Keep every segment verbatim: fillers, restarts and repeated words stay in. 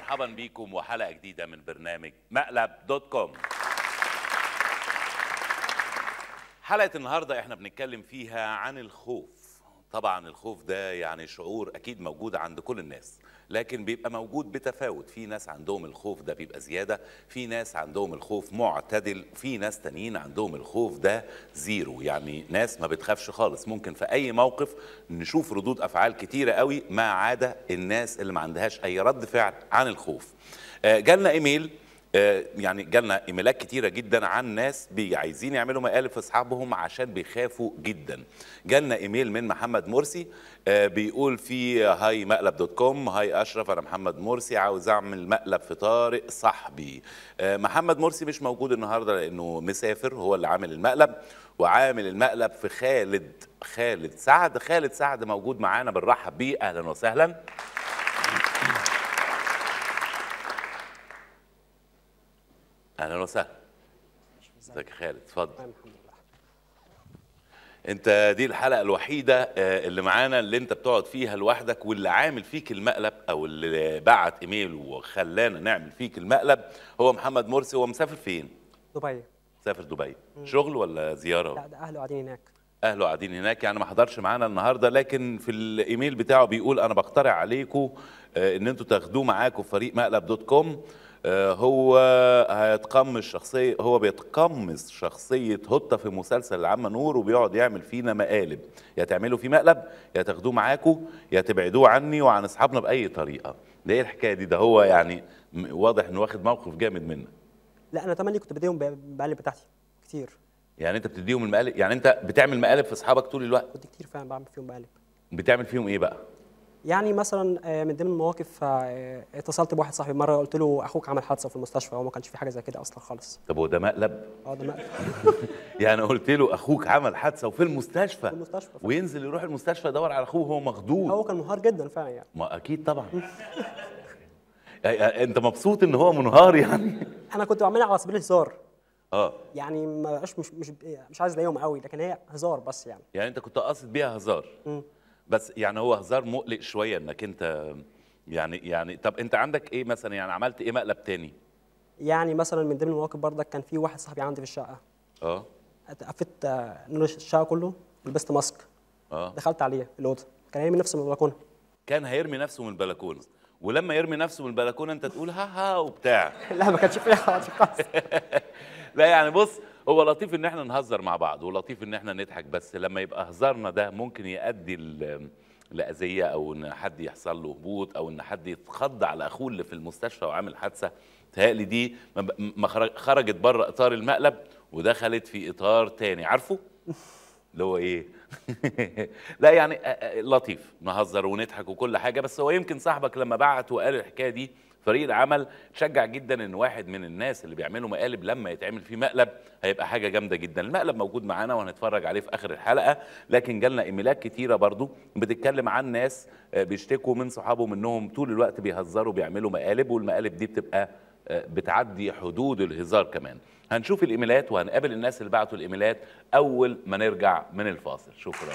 مرحبا بيكم وحلقة جديدة من برنامج مقلب دوت كوم. حلقة النهاردة احنا بنتكلم فيها عن الخوف. طبعا الخوف ده يعني شعور اكيد موجود عند كل الناس، لكن بيبقى موجود بتفاوت. في ناس عندهم الخوف ده بيبقى زيادة، في ناس عندهم الخوف معتدل، في ناس تانيين عندهم الخوف ده زيرو، يعني ناس ما بتخافش خالص. ممكن في اي موقف نشوف ردود افعال كتيرة قوي ما عدا الناس اللي ما عندهاش اي رد فعل عن الخوف. جالنا ايميل، يعني جالنا ايميلات كتيره جدا عن ناس عايزين يعملوا مقالب في اصحابهم عشان بيخافوا جدا. جالنا ايميل من محمد مرسي بيقول فيه: هاي مقلب دوت كوم، هاي اشرف، انا محمد مرسي عاوز اعمل مقلب في طارق صاحبي. محمد مرسي مش موجود النهارده لانه مسافر، هو اللي عامل المقلب، وعامل المقلب في خالد خالد سعد. خالد سعد موجود معانا، بنرحب بيه، اهلا وسهلا. اهلا وسهلا. ازيك يا خالد؟ اتفضل. الحمد لله. انت دي الحلقه الوحيده اللي معانا اللي انت بتقعد فيها لوحدك، واللي عامل فيك المقلب او اللي بعت ايميل وخلانا نعمل فيك المقلب هو محمد مرسي. هو مسافر فين؟ دبي. مسافر دبي. مم. شغل ولا زياره؟ لا، ده اهله قاعدين هناك. اهله قاعدين هناك، يعني ما حضرش معانا النهارده، لكن في الايميل بتاعه بيقول: انا بقترح عليكم ان انتوا تاخدوه معاكم في فريق مقلب دوت كوم. هو هيتقمص شخصيه هو بيتقمص شخصيه هوتا في مسلسل العمة نور، وبيقعد يعمل فينا مقالب. يا تعملوا فيه مقلب، يا تاخدوه معاكم، يا تبعدوه عني وعن اصحابنا باي طريقه. ده ايه الحكايه دي؟ ده هو يعني واضح انه واخد موقف جامد منك. لا، انا تملي كنت بديهم بقلب بتاعتي كتير. يعني انت بتديهم المقالب؟ يعني انت بتعمل مقالب في اصحابك طول الوقت؟ كنت كتير فعلا بعمل فيهم بقلب. بتعمل فيهم ايه بقى؟ يعني مثلا من ضمن المواقف اتصلت بواحد صاحبي مره، قلت له اخوك عمل حادثه في المستشفى، وهو ما كانش في حاجه زي كده اصلا خالص. طب هو ده مقلب؟ اه، ده مقلب. يعني قلت له اخوك عمل حادثه وفي المستشفى، في المستشفى فعلا. وينزل يروح المستشفى يدور على اخوه وهو مخضوض. هو كان منهار جدا فعلا يعني. ما اكيد طبعا. انت مبسوط ان هو منهار يعني؟ انا كنت بعملها على سبيل الهزار. اه يعني ما بقاش مش مش مش عايز اضايقهم قوي، لكن هي هزار بس يعني. يعني انت كنت قاصد بيها هزار. مم. بس يعني هو هزار مقلق شويه انك انت يعني يعني طب انت عندك ايه مثلا؟ يعني عملت ايه مقلب تاني؟ يعني مثلا من ضمن المواقف برضك كان في واحد صاحبي عندي في الشقه. اه قفلت نور الشقه كله، لبست ماسك، اه دخلت عليه الاوضه، كان هيرمي نفسه من البلكونه. كان هيرمي نفسه من البلكونه، ولما يرمي نفسه من البلكونه انت تقول ها ها وبتاع. لا، ما كانش فيها حاجه خالص. لا يعني بص، هو لطيف ان احنا نهزر مع بعض، ولطيف ان احنا نضحك، بس لما يبقى هزارنا ده ممكن يؤدي لأذية، او ان حد يحصل له هبوط، او ان حد يتخض على اخوه اللي في المستشفى وعامل حادثه، تهيألي دي ما خرجت بره اطار المقلب ودخلت في اطار تاني. عارفه اللي هو ايه؟ لا يعني لطيف نهزر ونضحك وكل حاجه، بس هو يمكن صاحبك لما بعت وقال الحكايه دي فريق العمل شجع جدا ان واحد من الناس اللي بيعملوا مقالب لما يتعمل فيه مقلب هيبقى حاجه جامده جدا. المقلب موجود معانا وهنتفرج عليه في اخر الحلقه، لكن جالنا ايميلات كتيره برضو بتتكلم عن ناس بيشتكوا من صحابهم انهم طول الوقت بيهزروا بيعملوا مقالب، والمقالب دي بتبقى بتعدي حدود الهزار كمان. هنشوف الايميلات وهنقابل الناس اللي بعتوا الايميلات اول ما نرجع من الفاصل. شكرا.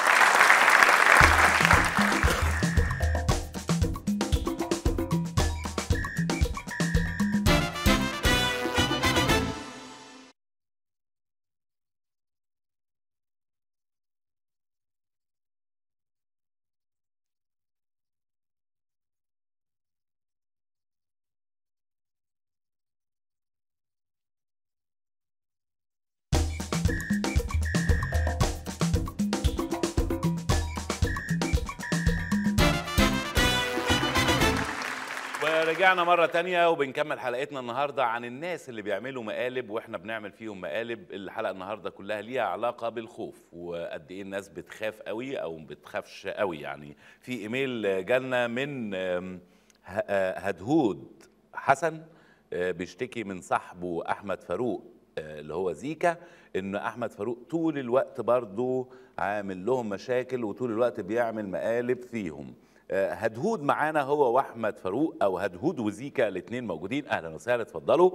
رجعنا مرة تانية وبنكمل حلقتنا النهاردة عن الناس اللي بيعملوا مقالب واحنا بنعمل فيهم مقالب. الحلقة النهاردة كلها ليها علاقة بالخوف، وقد ايه الناس بتخاف قوي او بتخافش قوي. يعني في ايميل جالنا من هدهود حسن بيشتكي من صاحبه احمد فاروق اللي هو زيكا، ان احمد فاروق طول الوقت برضه عامل لهم مشاكل وطول الوقت بيعمل مقالب فيهم. هدهود معانا هو واحمد فاروق، او هدهود وزيكا الاثنين موجودين. اهلا وسهلا، اتفضلوا.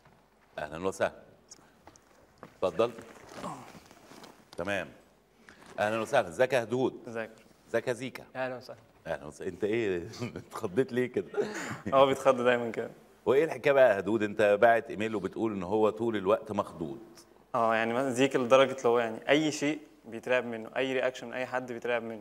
اهلا وسهلا، اتفضل. تمام. اهلا وسهلا، ازيك يا هدود؟ ازيك؟ ازيك يا زيكا؟ اهلا وسهلا. اهلا وسهلا. انت ايه اتخضيت ليه كده؟ هو بيتخض دايما كده. وايه الحكايه بقى يا هدود؟ انت باعت ايميل وبتقول ان هو طول الوقت مخضوض. اه يعني مثلا زيك لدرجه اللي هو يعني اي شيء بيترعب منه، اي رياكشن من اي حد بيترعب منه،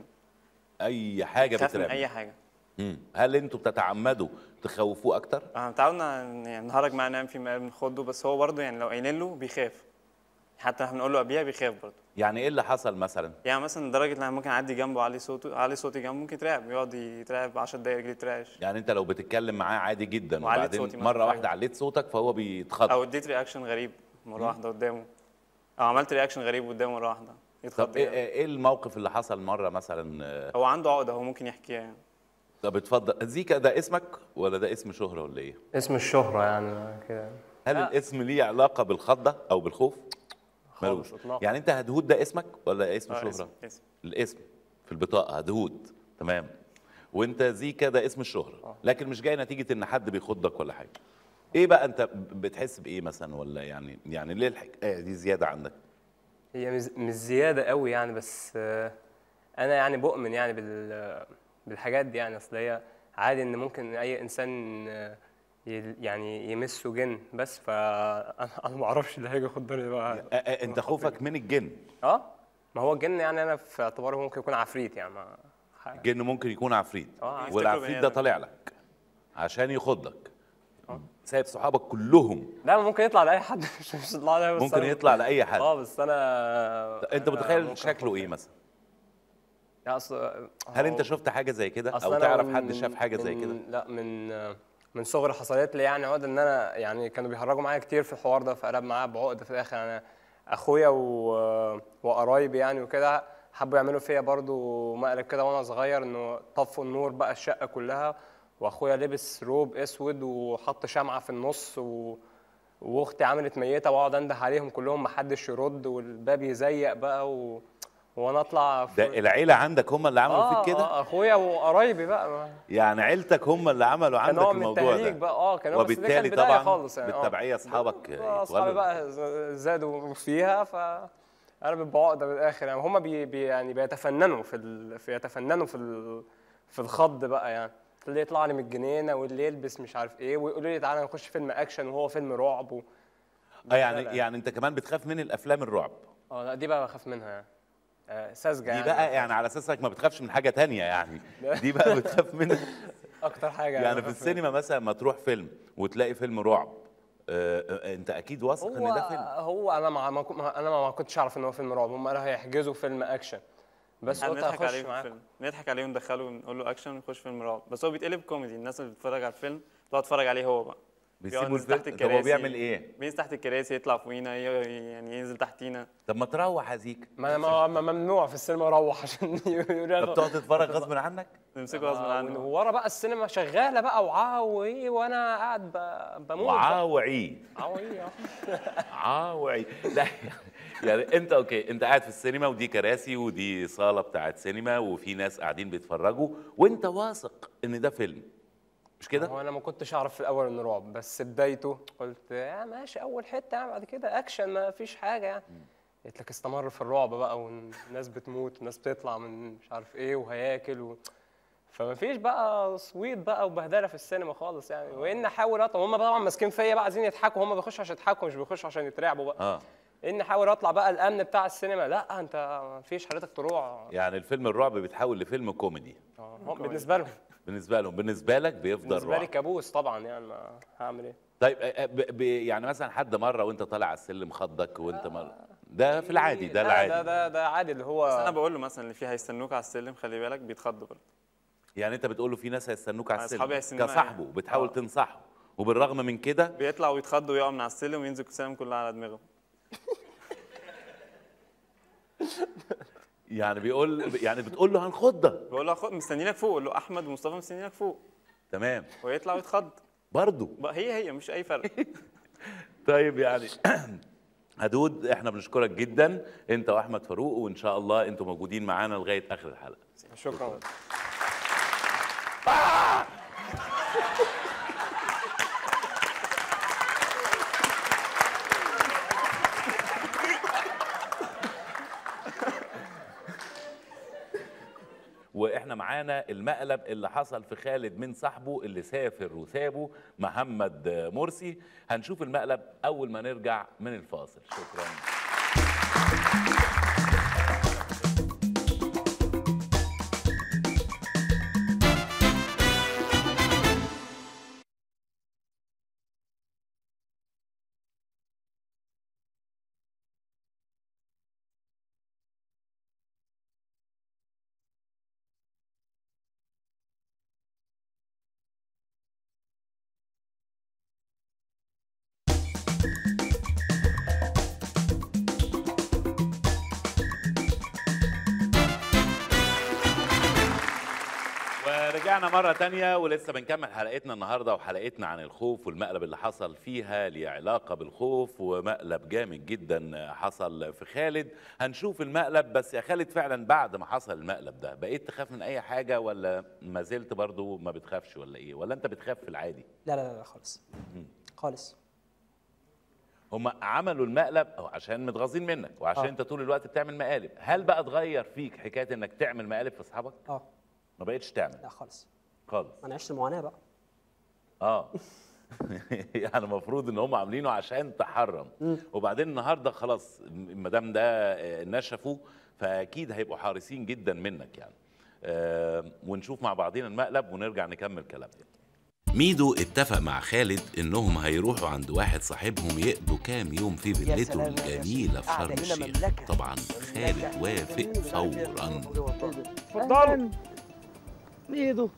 اي حاجه خاف من بترعب. اي حاجه. امم هل انتوا بتتعمدوا تخوفوه اكتر؟ احنا متعودنا يعني نهرج معاه نعمل فيه ما بنخضه، بس هو برضه يعني لو قايلين له بيخاف، حتى احنا بنقول له قبليها بيخاف برضه. يعني ايه اللي حصل مثلا؟ يعني مثلا لدرجه ان انا ممكن اعدي جنبه علي صوته، علي صوتي جنبه ممكن يترعب، يقعد يترعب عشر دقايق رجليه ترعش. يعني انت لو بتتكلم معاه عادي جدا وعليت وبعدين صوتي مثلاً مره فجأة. واحده عليت صوتك فهو بيتخض، او اديت رياكشن غريب مره واحده قدامه، او عملت رياكشن غريب قدامه مره واحده يتخض. طب ايه جامد. ايه الموقف اللي حصل مره مثلا؟ آه، هو عنده عقده هو ممكن يحكيها يعني. طب اتفضل. زيكا ده اسمك ولا ده اسم شهره ولا ايه؟ اسم الشهرة يعني كده. هل لا. الاسم ليه علاقه بالخضه او بالخوف؟ خالص ملوش. اطلاقا. يعني انت هدهود ده اسمك ولا اسم آه، شهره؟ اسم اسم الاسم في البطاقه هدهود، تمام. وانت زيكا ده اسم الشهره، لكن مش جاي نتيجه ان حد بيخضك ولا حاجه. ايه بقى انت بتحس بايه مثلا؟ ولا يعني يعني ليه الحكايه دي زياده عندك؟ هي مش مش زيادة قوي يعني، بس آه، أنا يعني بؤمن يعني بال بالحاجات دي يعني. أصل هي عادي إن ممكن أي إنسان آه، ي- يعني يمسه جن، بس فأنا أنا ما أعرفش اللي هيجي يخضني بقى. أ- أ- انت خوفك من الجن؟ أه ما هو الجن يعني أنا في اعتباره ممكن يكون عفريت يعني ما ح- الجن ممكن يكون عفريت، اه عادي. والعفريت بني ده آدم. طالع لك عشان يخضك، سايب صحابك كلهم. لا ممكن يطلع لأي حد مش مش يطلع لي، بس ممكن أنا- يطلع لاي حد. اه بس أنا انت أنا متخيل ممكن شكله أخاف ايه يعني. مثلا؟ لا أصل هل انت هو- شفت حاجه زي كده أصل او أنا تعرف من- حد شاف حاجه زي من- كده؟ لا من من صغري حصلت لي يعني عقده، ان انا يعني كانوا بيهرجوا معايا كتير في الحوار ده، فقلب معايا بعقده في الاخر. انا اخويا و... وقرايبي يعني وكده حبوا يعملوا فيا برضو مقلب كده وانا صغير، انه طفوا النور بقى الشقه كلها، واخويا لبس روب اسود وحط شمعه في النص و... واختي عملت ميته، واقعد انده عليهم كلهم محدش يرد، والباب يزيق بقى و... وانا اطلع ده في... العيله عندك هم اللي عملوا آه فيك كده؟ آه اخويا وقرايبي بقى يعني عيلتك هم اللي عملوا عندك كنوع من الموضوع التهريج ده؟ بقى. اه كان، بس دي وبالتالي كانت بدايه طبعا خالص يعني. آه. بالتبعيه اصحابك آه، اصحابي يتولوا. بقى ز- زادوا فيها، ف انا ببقى عقده من الاخر يعني. هم بي بي يعني بيتفننوا في ال... في يتفننوا في ال... في الخض بقى يعني. اللي يطلع لي من الجنينه، واللي يلبس مش عارف ايه، ويقولوا لي تعالى نخش فيلم اكشن وهو فيلم رعب و... اه يعني يعني انت كمان بتخاف من الافلام الرعب؟ اه لا دي بقى بخاف منها يعني. آه، ساذجه دي يعني. بقى يعني على اساسك ما بتخافش من حاجه تانية يعني؟ دي بقى بتخاف منها؟ اكتر حاجه يعني في بخاف السينما مثلا ما تروح فيلم وتلاقي فيلم رعب، آه، آه، انت اكيد واثق ان هو ده فيلم. هو انا ما ما كنت- انا ما كنتش اعرف ان هو فيلم رعب. هم قالوا هيحجزوا فيلم اكشن، بس احنا قلت بنضحك هخش عليه في معاكم. الفيلم، نضحك عليه وندخله ونقول له اكشن ونخش فيلم رعب، بس هو بيتقلب كوميدي. الناس اللي بتتفرج على الفيلم تقعد تتفرج عليه هو بقى. بيسيبوا ينزل الفيلم. تحت طب هو الكراسي. بيعمل ايه؟ بينزل تحت الكراسي، يطلع فوقينا، ي- يعني ينزل تحتينا. طب ما تروح يا زيك. ما انا ما- ما- ممنوع في السينما اروح عشان يقولوا طب تقعد تتفرج غصب عنك؟ نمسكه غصب عنه. ورا بقى السينما شغاله بقى وعاو ايه، وانا قاعد ب- بموت بقى. وعاوعي عاو ايه آه. عاوعي. لا يعني انت اوكي، انت قاعد في السينما ودي كراسي ودي صاله بتاعت سينما وفي ناس قاعدين بيتفرجوا وانت واثق ان ده فيلم، مش كده؟ هو انا ما كنتش اعرف في الاول انه رعب، بس بدايته قلت يا ماشي اول حته يعني، بعد كده اكشن ما فيش حاجه يعني. قلت لك استمر في الرعب بقى، والناس بتموت وناس بتطلع من مش عارف ايه وهياكل و... فما فيش بقى صويت بقى وبهدله في السينما خالص يعني. وان احاول اطلع، هم طبعا ماسكين فيا بقى عايزين يضحكوا، هم بيخشوا عشان يضحكوا مش بيخشوا عشان يترعبوا بقى. اه ان احاول اطلع بقى الامن بتاع السينما، لا انت ما فيش حضرتك تروح. يعني الفيلم الرعب بيتحول لفيلم كوميدي آه، بالنسبه لهم. بالنسبه لهم، بالنسبه لك بيفضل بالنسبه لي رعب. كابوس طبعا يعني، ما هعمل ايه. طيب آه، ب- ب- يعني مثلا حد مره وانت طالع على السلم خضك وانت مر... ده في العادي، ده لا، العادي. ده ده ده عادي اللي هو. بس انا بقول له مثلا اللي فيه هيستنوك على السلم خلي بالك، بيتخض برضه. يعني انت بتقول له في ناس هيستنوك على أصحابي السلم هيستنوني كصاحبه يعني. بتحاول آه. تنصحه، وبالرغم من كده بيطلع ويتخض ويقع من على السلم وينزل السلم كلها على دماغه. يعني بيقول يعني بتقول له هنخضك. بقول له خد مستنيينك فوق، اقول له احمد ومصطفى مستنيينك فوق، تمام ويطلع ويتخض. برضه. بقى هي هي مش اي فرق. طيب يعني هدود احنا بنشكرك جدا انت واحمد فاروق، وان شاء الله انتوا موجودين معانا لغايه اخر الحلقه. شكرا. معانا المقلب اللي حصل في خالد من صاحبه اللي سافر وسابه محمد مرسي. هنشوف المقلب اول ما نرجع من الفاصل. شكرا. رجعنا مرة تانية ولسه بنكمل حلقتنا النهاردة، وحلقتنا عن الخوف والمقلب اللي حصل فيها ليه علاقة بالخوف، ومقلب جامد جدا حصل في خالد. هنشوف المقلب. بس يا خالد فعلا بعد ما حصل المقلب ده بقيت تخاف من أي حاجة ولا ما زلت برضو ما بتخافش ولا إيه؟ ولا أنت بتخاف في العادي؟ لا لا لا خالص خالص. هم عملوا المقلب عشان متغاظين منك وعشان آه. أنت طول الوقت بتعمل مقالب. هل بقى اتغير فيك حكاية إنك تعمل مقالب في أصحابك؟ اه ما بقيتش تعمل؟ لا خالص خالص. انا عشت المعاناه بقى. اه يعني المفروض ان هم عاملينه عشان تحرم، وبعدين النهارده خلاص ما دام ده الناس شافوه فاكيد هيبقوا حريصين جدا منك يعني. آه ونشوف مع بعضينا المقلب ونرجع نكمل كلامنا. ميدو اتفق مع خالد انهم هيروحوا عند واحد صاحبهم يقضوا كام يوم في فيلته الجميله في شرم الشيخ. طبعا خالد وافق فورا. اتفضلوا ميدو.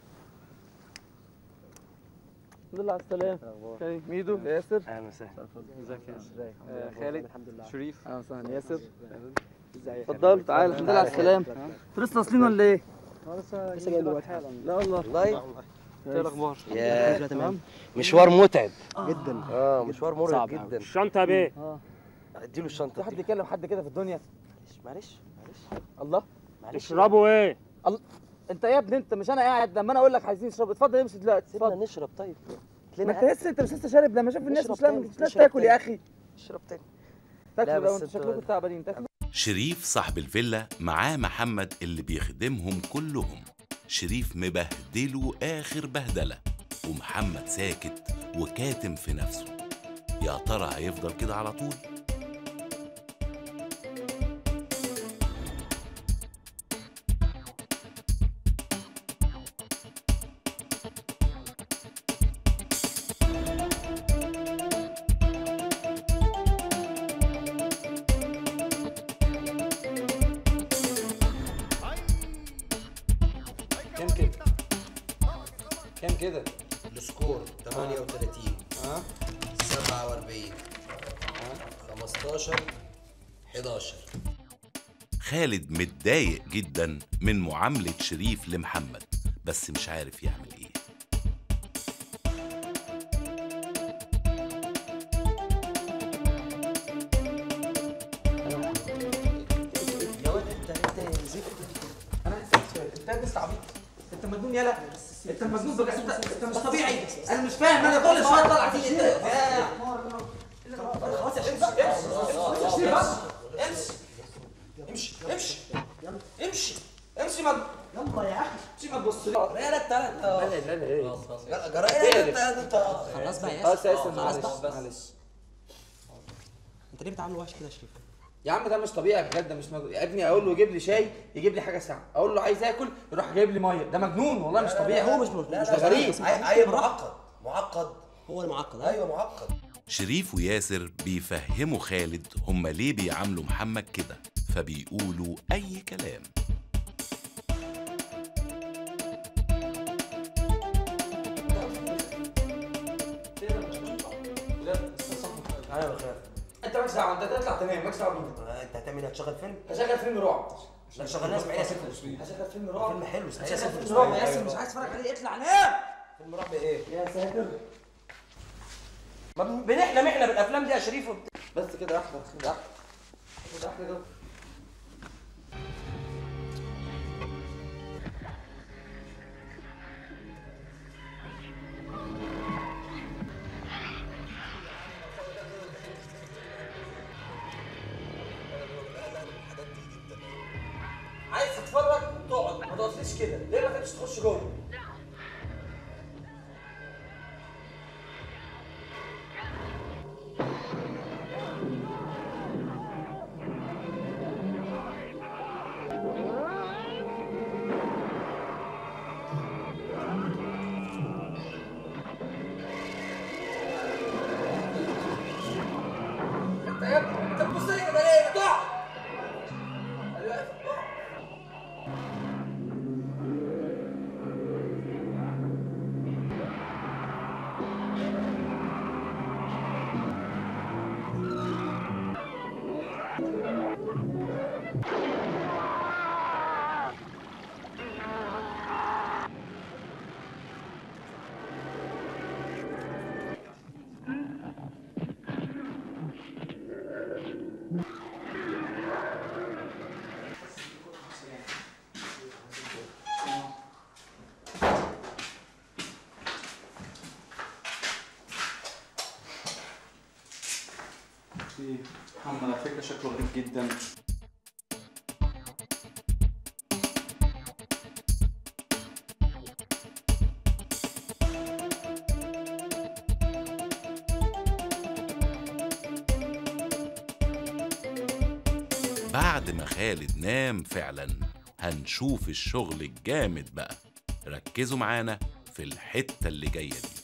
الحمد لله على السلامة. ميدو ياسر. اهلا وسهلا. ازيك يا ياسر؟ خالد. الحمد لله. شريف. اهلا وسهلا. ياسر. ازيك؟ اتفضلوا تعالى. الحمد لله على السلامة. انتوا لسه واصلين ولا ايه؟ لسه لسه جاي دلوقتي حالا. لا والله. والله. ايه الاخبار؟ يا تمام. مشوار متعب جدا. اه مشوار مرهق جدا. الشنطة يا بيه. اه اديله الشنطة. في حد يكلم حد كده في الدنيا؟ معلش معلش. الله. معلش. تشربوا ايه؟ الله. انت يا ابني انت مش انا قاعد لما انا اقول لك عايزين نشرب اتفضل امشي دلوقتي. سيبنا اتفضل نشرب طيب. ما انت لسه انت مش لسه شارب لما شاف الناس مش لازم نشرب تاكل تاني. يا اخي. اشرب تاني. تاكلوا لو بس انتوا انتوا- شكلكم تعبانين تاكلوا. شريف صاحب الفيلا معاه محمد اللي بيخدمهم كلهم. شريف مبهدله آخر بهدلة ومحمد ساكت وكاتم في نفسه. يا ترى هيفضل كده على طول؟ كام كده؟ كام كده؟ السكور ثمانية وثلاثين ها سبعة وأربعين خمستاشر حداشر. خالد متضايق جدا من معاملة شريف لمحمد بس مش عارف يعمل ايه. يا ولد انت انت زفت. انا انت لسه عبيط. انت مجنون يالا. انت مجنون بجد. انت انت مش طبيعي. انا مش فاهم انا كل شويه طالع فيك انت. خلاص يا امشي امشي امشي امشي امشي امشي ما يلا يا اخي امشي ما تبص لي. يا انت انت لا لا ايه؟ جرى ايه انت انت خلاص بقى يا خلاص يا ياسر. ياسر خلاص معلش بقى. معلش. انت ليه بتعامله وحش كده يا شريف؟ يا عم ده مش طبيعي بجد. ده مش مجنون يا ابني. اقول له يجيب لي شاي يجيب لي حاجه ساقعه، اقول له عايز اكل يروح جايب لي ميه. ده مجنون والله مش طبيعي. هو مش لا مش لا غريب. ايوه معقد معقد. هو المعقد. ايوه معقد. شريف وياسر بيفهموا خالد هما ليه بيعاملوا محمد كده فبيقولوا أي كلام. ايوه خير. انت مالكش دعوه. انت تطلع تنام مالكش دعوه بينا. انت هتعمل ايه؟ هتشغل فيلم؟ هشغل فيلم رعب. لا شغلناها اسماعيل ياسين. هشغل فيلم رعب. فيلم حلو اسماعيل هشغل ياسين. فيلم رعب يا ياسر. مش عايز اتفرج عليه. اطلع نام. فيلم رعب ايه؟ يا ساتر. ما بنحلم احنا بالافلام دي يا شريف وبت... بس كده احلى كده احلى كده احلى كده. عايز تتفرج تقعد ما تقعدش قلتليش كده؟ ليه ما كنتش تخش جوه؟ انت يا ابني انت بتبص لي كده ليه؟ اطلع! محمد على فكرة شكله غريب جدا. بعد ما خالد نام فعلا هنشوف الشغل الجامد بقى. ركزوا معانا في الحتة اللي جاية دي.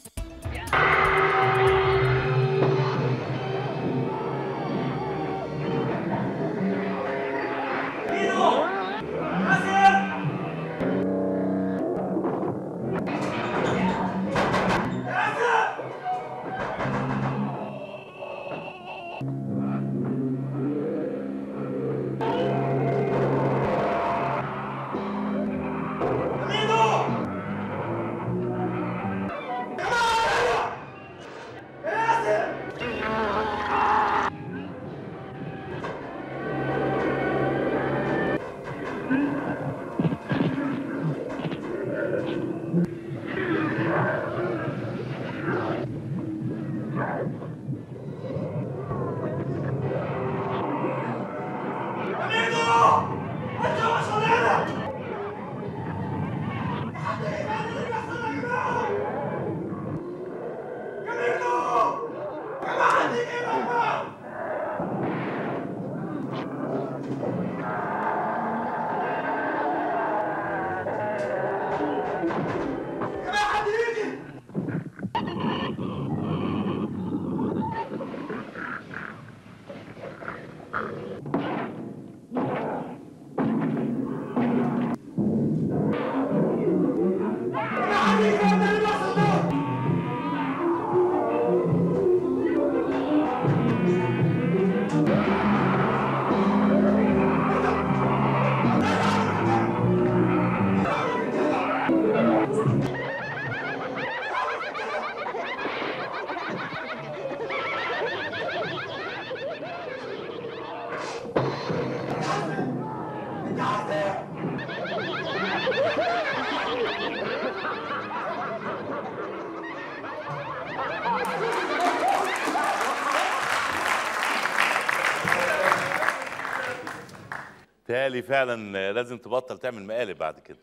تالي فعلا لازم تبطل تعمل مقالب بعد كده.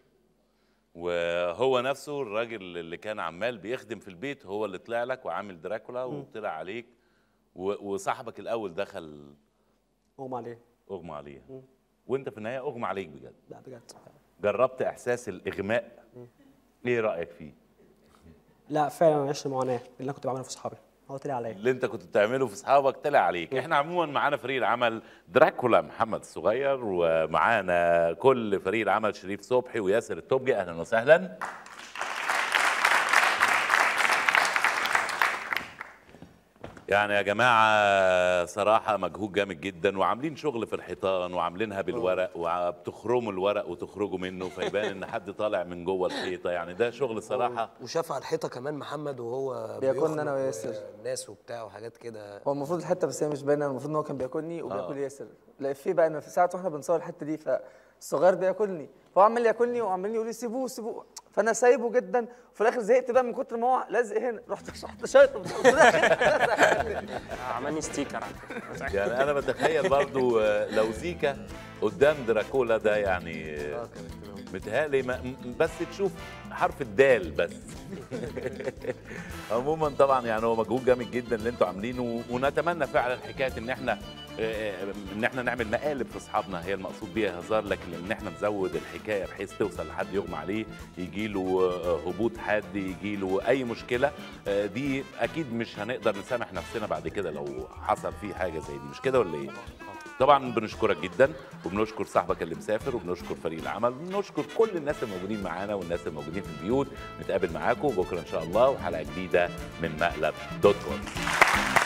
وهو نفسه الراجل اللي كان عمال بيخدم في البيت هو اللي طلع لك وعامل دراكولا وطلع عليك، وصاحبك الاول دخل اغمى عليه اغمى عليه مم. وانت في النهايه اغمى عليك بجد. لا بجد. جربت احساس الاغماء؟ مم. ايه رايك فيه؟ لا فعلا انا عشت معاناه اللي انا كنت بعمله في اصحابي، هو طلع عليا. اللي انت كنت بتعمله في اصحابك طلع عليك. احنا عموما معانا فريق العمل دراكولا محمد الصغير، ومعانا كل فريق العمل شريف صبحي وياسر التوبجي. اهلا وسهلا. يعني يا جماعه صراحه مجهود جامد جدا، وعاملين شغل في الحيطان وعاملينها بالورق وبتخرموا الورق وتخرجوا منه فيبان ان حد طالع من جوه الحيطه. يعني ده شغل صراحه. وشاف على الحيطه كمان محمد وهو بياكلنا انا وياسر الناس وبتاع وحاجات كده. هو المفروض الحته بس هي مش باينه، المفروض ان هو كان بياكلني وبياكل آه. ياسر. لا في بقى في ساعه واحنا بنصور الحته دي فالصغير بياكلني فهو عمال ياكلني وعمالين يقولوا لي سيبوه سيبوه، فانا سايبه جدا وفي الاخر زهقت بقى من كتر ما هو لازق هنا، رحت رحت شايطه عملني ستيكر. يعني انا بتخيل برضو لو زيكا قدام دراكولا ده يعني متهيألي ما- م- بس تشوف حرف الدال بس. عموما طبعا يعني هو مجهود جامد جدا اللي انتوا عاملينه، ونتمنى فعلا حكايه ان احنا آه، ان احنا نعمل مقالب في اصحابنا، هي المقصود بيها هزار، لكن ان احنا نزود الحكايه بحيث توصل لحد يغمى عليه، يجي له هبوط حاد، يجي له اي مشكله، آه، دي اكيد مش هنقدر نسامح نفسنا بعد كده لو حصل فيه حاجه زي دي، مش كده ولا ايه؟ طبعا بنشكرك جدا، وبنشكر صاحبك اللي مسافر، وبنشكر فريق العمل، وبنشكر كل الناس الموجودين معانا والناس الموجودين في البيوت. نتقابل معاكم بكره ان شاء الله وحلقه جديده من مقلب دوت كوم.